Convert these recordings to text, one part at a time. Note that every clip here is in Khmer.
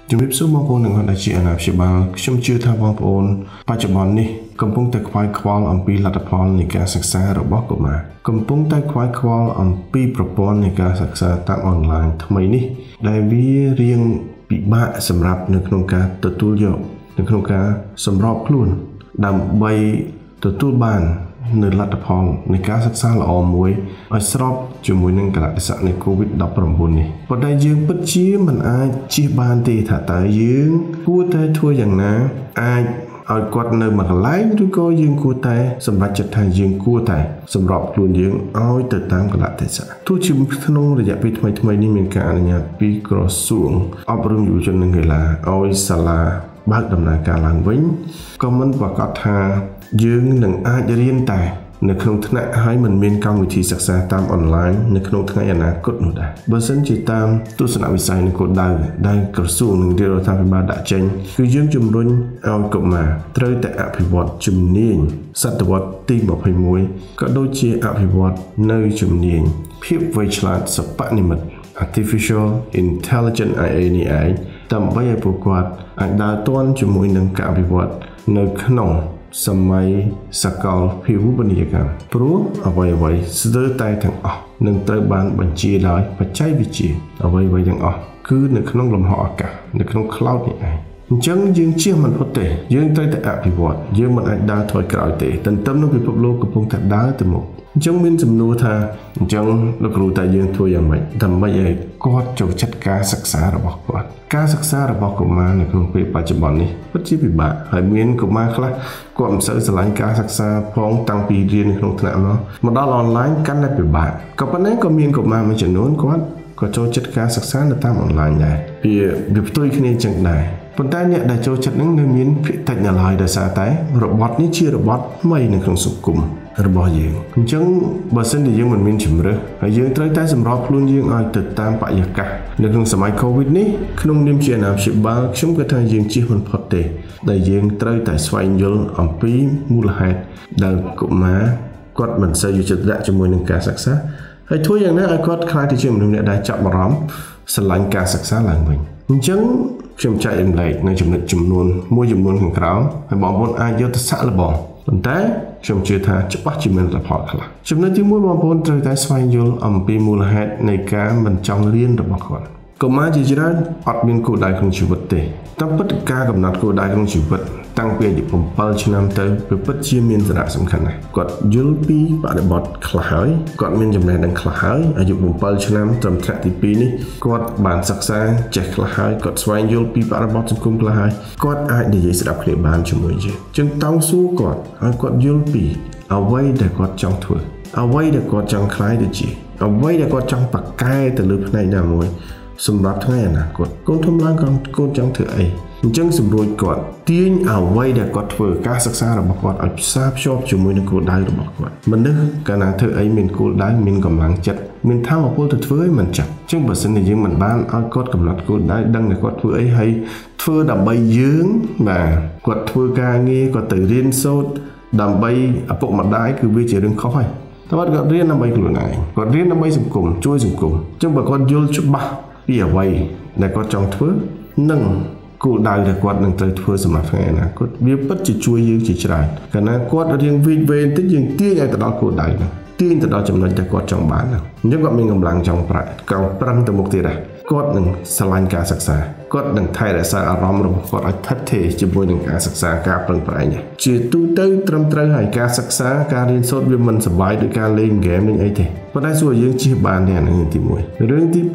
ជំរាបសួរបងប្អូនទាំងអស់ដែលជាអាណាព្យាបាលខ្ញុំជឿថាបងប្អូនបច្ចុប្បន្ននេះកំពុងតែខ្វាយខ្វល់អំពីលទ្ធផលនៃការសិក្សារបស់កុមារកំពុងតែខ្វាយខ្វល់អំពីប្រព័ន្ធនៃការសិក្សាតាមអនឡាញថ្មីនេះដែលវារៀងពិបាកសម្រាប់នៅក្នុងការទទួលយកនៅក្នុងការសម្របខ្លួនដើម្បីទទួលបាននៅលទ្ធផលនៃការសិក្សាល្អមួយឲ្យស្របជាមួយនឹងកលៈទេសៈនៃ COVID-19 នេះប៉ុន្តែយើងពិតជាមិនអាចជៀសបានទេថាតើយើងគួរតែធ្វើយ៉ាងណាអាចឲ្យគាត់នៅមួយកន្លែងឬក៏យើងគួរតែសម្រេចចិត្តថាយើងគួរតែសម្របខ្លួនយើងឲ្យទៅតាមកលៈទេសៈទោះជាក្នុងរយៈពេលថ្មីៗនេះមានការអនុញ្ញាតពីក្រសួងអប់រំយុវជននិងកីឡាឲ្យសាលាបើកដំណើរការឡើងវិញក៏មិនប្រកាសថាយើងនឹងអាចរៀនតែនៅក្នុងថ្នាក់ហើយមិនមានកម្មវិធីសិក្សាតាមអនឡាញនៅក្នុងថ្ងៃអនាគតនោះដែរបើសិនជាតាមទស្សនវិស័យនៃគោលដៅដែលក្រសួងនិងរដ្ឋាភិបាលដាក់ចេញគឺយើងជំរុញឲ្យកុមារត្រូវតែអភិវឌ្ឍជំនាញសតវត្សទី21ក៏ដូចជាអភិវឌ្ឍនៅជំនាញភាពវៃឆ្លាតសិប្បនិម្មិត Artificial Intelligence AI នេះឯងដើម្បីឲ្យពួកគាត់អាចដើរទាន់ជាមួយនឹងការអភិវឌ្ឍនៅក្នុងសម័យសកលភាវូបនីយកម្មព្រោះអ្វីៗស្ទើរតែទាំងអស់នឹងត្រូវបានបញ្ជាដោយបច្ចេកវិទ្យាអ្វីៗទាំងអស់គឺនៅក្នុងលំហអាកាសនៅក្នុង cloud នេះឯងអញ្ចឹងយើងជៀសមិនផុតទេយើងត្រូវតែអភិវឌ្ឍយើងមិនអាចដើរថយក្រោយទេទន្ទឹមនឹងពិភពលោកកំពុងតែដើរទៅមុខអញ្ចឹងមានសំណួរថាអញ្ចឹងលោកគ្រូតែយើងធ្វើយ៉ាងម៉េចដើម្បីឲ្យគាត់ចូលចិត្តការសិក្សារបស់គាត់ការសិក្សារបស់កុមារនៅក្នុងពេលបច្ចុប្បន្ននេះពិតជាពិបាកហើយមានកុមារខ្លះគាត់មិនសូវស្រឡាញ់ការសិក្សាផងតាំងពីរៀននៅក្នុងថ្នាក់មកដល់អនឡាញកាន់តែពិបាកក៏ប៉ុន្តែក៏មានកុមារមួយចំនួនគាត់ក៏ចូលចិត្តការសិក្សានៅតាមអនឡាញដែរវាផ្ទុយគ្នាចឹងដែរប៉ុន្តែអ្នកដែលចូលចិត្តនឹងនៅមានភាគតិចនៅឡើយដោយសារតែរបត់នេះជារបត់ថ្មីនៅក្នុងសង្គមរបស់យើងអញ្ចឹងបើសិនជាយើងមិនមានជំរើសហើយយើងត្រូវតែសម្របខ្លួនយើងឲ្យទៅតាមបរិយាកាសនៅក្នុងសម័យ COVID នេះក្នុងនាមជាអាណាព្យាបាលខ្ញុំគិតថាយើងជៀសមិនផុតទេដែលយើងត្រូវតែស្វែងយល់អំពីមូលហេតុដែលកុមារគាត់មិនសូវយកចិត្តទុកដាក់ជាមួយនឹងការសិក្សាហើយធ្វើយ៉ាងណាឲ្យគាត់ខ្លាចទៅជាមនុស្សអ្នកដែលចាប់អារម្មណ៍ស្រឡាញ់ការសិក្សាឡើងវិញអញ្ចឹងខ្ញុំចែករំលែកនៅចំណុចចំនួនមួយចំនួនខាងក្រោមហើយបងប្អូនអាចយកទៅសាកល្បងប៉ុន្តែខ្ញុំជឿថាច្បាស់ជាមានលទ្ធផលខ្លះចំណុចទី1បងប្អូនត្រូវតែស្វែងយល់អំពីមូលហេតុនៃការមិនចង់រៀនរបស់គាត់កុមារជាច្រើនអត់មានគោលដៅក្នុងជីវិតទេតាមពិតការកំណត់គោលដៅក្នុងជីវិតតាំងពីអាយុ7ឆ្នាំទៅវាពិតជាមានសារៈសំខាន់ណាស់គាត់យល់ពីបរិបទខ្លះហើយគាត់មានចំណេះដឹងខ្លះហើយអាយុ7ឆ្នាំត្រឹមថ្នាក់ទី2នេះគាត់បានសិក្សាចេះខ្លះហើយគាត់ស្វែងយល់ពីបរិបទសង្គមខ្លះហើយគាត់អាចនិយាយស្ដាប់គ្នាបានជាមួយយើងចឹងតោងសួរគាត់ឲ្យគាត់យល់ពីអ្វីដែលគាត់ចង់ធ្វើអ្វីដែលគាត់ចង់ខ្លាយទៅជាអ្វីដែលគាត់ចង់ប្រកែទៅលើផ្នែកណាមួយសម្រាប់ថ្ងៃអនាគតកូនធំឡើងកូនចង់ធ្វើអីអញ្ចឹងសម្រួលគាត់ទាញអ្វីដែលគាត់ធ្វើការសិក្សារបស់គាត់ឲ្យផ្សារភ្ជាប់ជាមួយនឹងគោលដៅរបស់គាត់មនុស្សកាលណាធ្វើអីមានគោលដៅមានកម្លាំងចិត្តមានថាមពលទៅធ្វើឲ្យមិនចាប់អញ្ចឹងបើសិនជាយើងមិនបានឲ្យគាត់កំណត់គោលដៅដឹងតែគាត់ធ្វើអីហើយធ្វើដើម្បីយើងបាទគាត់ធ្វើការងារគាត់ទៅរៀនសូត្រដើម្បីឪពុកម្ដាយគឺវាជារឿងខុសហើយតែគាត់រៀនដើម្បីខ្លួនឯងគាត់រៀនដើម្បីសង្គមជួយសង្គមអញ្ចឹងបើគាត់យល់ច្បាស់ពីអ្វីដែលគាត់ចង់ធ្វើនិងគោលដៅដែលគាត់នឹងត្រូវធ្វើសម្រាប់ថ្ងៃអនាគតវាពិតជាជួយយើងជាច្រើនកាលណាគាត់រៀងវិវេនតិចយើងទាញឲ្យទៅដល់គោលដៅហ្នឹងទាញទៅដល់ចំណុចដែលគាត់ចង់បានហ្នឹងអញ្ចឹងគាត់មានកម្លាំងចង់ប្រឹងទៅមុខទៀតដែរគាត់នឹងស្រឡាញ់ការសិក្សាគាត់នឹងថែរក្សាអារម្មណ៍របស់គាត់ឲ្យថិតថេរជាមួយនឹងការសិក្សាការប្រឹងប្រែងជាទូទៅត្រឹមត្រូវហើយការសិក្សាការរៀនសូត្រវាមិនសប្បាយដូចការលេងហ្គេមនឹងអីទេប៉ុន្តែសួរយើងជិះបានទេអានឹងទី1រឿងទី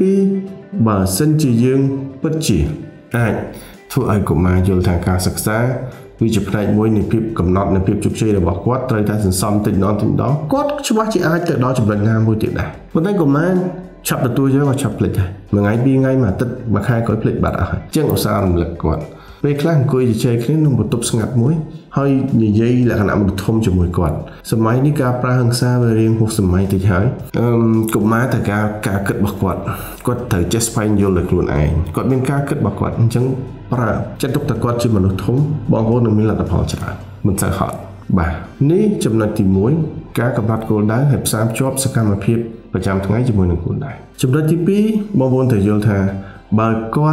2បើសិនជាយើងពិតជាអាចធ្វើឲ្យកុមារយល់ថាការសិក្សាវាជាផ្នែកមួយនៃភាពកំណត់នៃភាពជោគជ័យរបស់គាត់ត្រូវតែសន្សំតិចម្ដងគាត់ច្បាស់ជាអាចទៅដល់ចំណុចណាមួយទៀតដែរប៉ុន្តែកុមារឆាប់ទទួលយកក៏ឆាប់ភ្លេចដែរមួយថ្ងៃពីរថ្ងៃមួយអាទិត្យមួយខែក៏ភ្លេចបាត់អស់ហើយចឹងឧស្សាហ៍រំលឹកគាត់ពេលខ្លះអង្គុយជជែកគ្នាក្នុងបន្ទប់ស្ងាត់មួយហើយនិយាយលក្ខណៈមនុស្សធំជាមួយគាត់សម័យនេះការប្រើហិង្សាវារៀងហួសសម័យតិចហើយកុមារតែការគិតរបស់គាត់ត្រូវចេះស្វែងយល់ដោយខ្លួនឯងគាត់មានការគិតរបស់គាត់អញ្ចឹងប្រើចិត្តទុកតែគាត់ជាមនុស្សធំបងប្អូននឹងមានលទ្ធផលច្រើនមិនសូវហត់បាទនេះចំណុចទី1ការកំណត់គោលដៅហើយផ្សារភ្ជាប់សកម្មភាពប្រចាំថ្ងៃជាមួយនឹងគោលដៅចំណុចទី2បងប្អូនត្រូវយល់ថាបើគាត់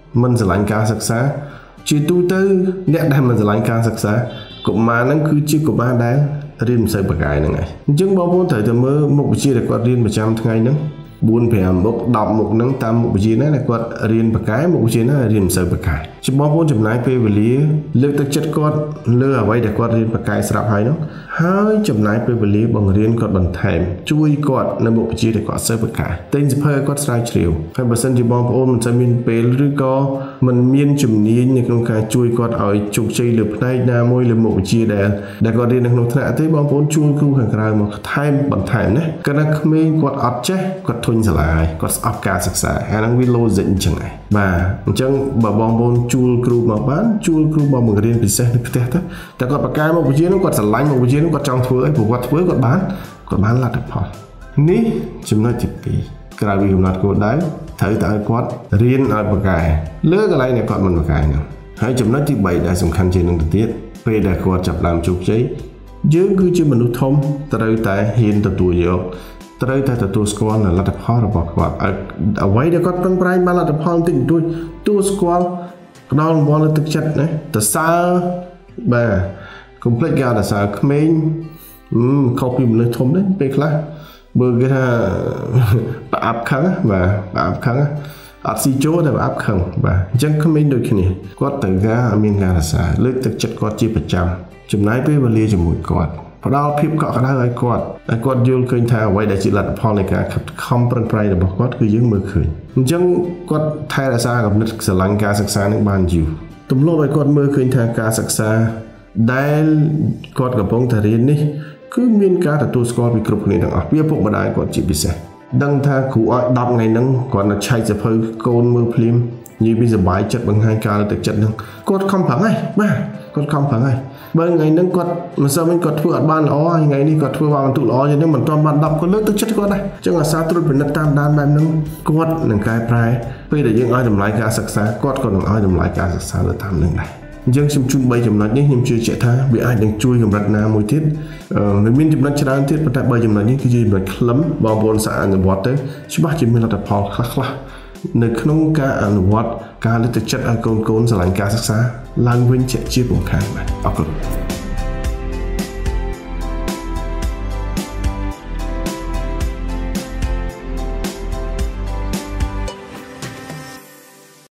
មិនស្រឡាញ់ការសិក្សាជាទូទៅអ្នកដែលមិនស្រឡាញ់ការសិក្សាកុមារហ្នឹងគឺជាកុមារដែលរៀនមិនសូវប្រកែកហ្នឹងហើយអញ្ចឹងបងប្អូនត្រូវតែមើលមុខវិជ្ជាដែលគាត់រៀនប្រចាំថ្ងៃហ្នឹង4-5 មុខ10មុខហ្នឹងតាមមុខវិជ្ជាណាដែលគាត់រៀនប្រកែកមុខវិជ្ជាណារៀនមិនសូវប្រកែកជាបងប្អូនចំណាយពេលវេលាលើកទឹកចិត្តគាត់លើអ្វីដែលគាត់រៀនប្រកែកស្រាប់ហើយនោះហើយចំណាយពេលវេលាបង្រៀនគាត់បន្ថែមជួយគាត់នៅមុខវិជ្ជាដែលគាត់សូវប្រកែកតែសៀវភៅឲ្យគាត់ស្រាវជ្រាវហើយបើសិនជាបងប្អូនមិនសូវមានពេលឬក៏មិនមានជំនាញនៅក្នុងការជួយគាត់ឲ្យជោគជ័យលើផ្នែកណាមួយលើមុខវិជ្ជាដែលគាត់រៀននៅក្នុងថ្នាក់ទេបងប្អូនជួលគ្រូខាងក្រៅមកបន្ថែមណាកាលណាក្មេងគាត់អត់ចេះគាត់ធុញសាលាហើយគាត់ស្អប់ការសិក្សាអាហ្នឹងវា logic អញ្ចឹងហើយបាទអញ្ចឹងបើបងប្អូនជួលគ្រូមកបានជួលគ្រូមកបង្រៀនពិសេសនៅផ្ទះទៅតែគាត់ប្រកែកមុខវិជ្ជានោះគាត់ស្រឡាញ់មុខវិជ្ជានោះគាត់ចង់ធ្វើអីព្រោះគាត់ធ្វើគាត់បានលទ្ធផលនេះចំណុចទី2ក្រៅពីកំណត់គោលដៅត្រូវតែឲ្យគាត់រៀនឲ្យប្រកែកលើកន្លែងដែលគាត់មិនប្រកែកហ្នឹងហើយចំណុចទី3ដែលសំខាន់ជាងនឹងទៅទៀតពេលដែលគាត់ចាប់ដើមជោគជ័យយើងគឺជាមនុស្សធំត្រូវតែហ៊ានទទួលយកត្រូវតែទទួលស្គាល់នៅលទ្ធផលរបស់គាត់អ្វីដែលគាត់ប្រឹងប្រែងបានលទ្ធផលបន្តិចបន្តួចទទួលស្គាល់ផ្ដល់រង្វាន់លើទឹកចិត្តណាសរសើរបាទកុំភ្លេចការសរសើរក្មេងខុសពីមនុស្សធំដែរពេលខ្លះបើគេថាប្រអាប់ខឹងបាទប្រអាប់ខឹងអត់ស៊ីចូលតែប្រអាប់ខឹងបាទអញ្ចឹងក្មេងដូចគ្នាគាត់ត្រូវការមានការសរសើរលើកទឹកចិត្តគាត់ជាប្រចាំចំណាយពេលវេលាជាមួយគាត់ផ្ដល់ភាពកក់ក្ដៅឲ្យគាត់យល់ឃើញថាអ្វីដែលជាលទ្ធផលនៃការខិតខំប្រឹងប្រែងរបស់គាត់គឺយើងមើលឃើញអញ្ចឹងគាត់ថែរក្សាគំនិតស្រឡាញ់ការសិក្សានឹងបានយូរទម្លាប់ឲ្យគាត់មើលឃើញថាការសិក្សាដែលគាត់កំពុងតែរៀននេះគឺមានការទទួលស្គាល់ពីគ្រប់គ្នាទាំងអស់ពីឪពុកម្ដាយគាត់ជាពិសេសដឹងថាគ្រូឲ្យ10ថ្ងៃហ្នឹងគាត់នៅឆែកសភៅកូនមើលភ្លាមនិយាយពីសុបាយចិត្តបង្ហាញការលើកទឹកចិត្តហ្នឹងគាត់ខំប្រឹងហើយបាទគាត់ខំប្រឹងហើយបើថ្ងៃហ្នឹងគាត់មិនសូវវិញគាត់ធ្វើអត់បានល្អហើយថ្ងៃនេះគាត់ធ្វើបានបន្ទុកល្អជាងនេះមិនទាន់បាន10គាត់លើកទឹកចិត្តគាត់ដែរអញ្ចឹងអាសាត្រួតពិនិត្យតាមដានបែបហ្នឹងគាត់នឹងកែប្រែពេលដែលយើងឲ្យតម្លៃការសិក្សាគាត់ក៏នឹងឲ្យតម្លៃការសិក្សាលើតាមនឹងដែរអញ្ចឹងខ្ញុំជូន3ចំណុចនេះខ្ញុំជឿជាក់ថាវាអាចនឹងជួយកម្រិតណាមួយទៀតវាមានចំណុចច្រើនទៀតប៉ុន្តែ3ចំណុចនេះគឺជាចំណុចខ្លឹមបងប្អូនសាកអនុវត្តទៅច្បាស់ជាមានលទ្ធផលខ្លះនៅក្នុងការអនុវត្តការលើកទឹកចិត្តឲ្យកូនស្រឡាញ់ការសិក្សាឡើងវិញជាពំខានបាទអរគុណ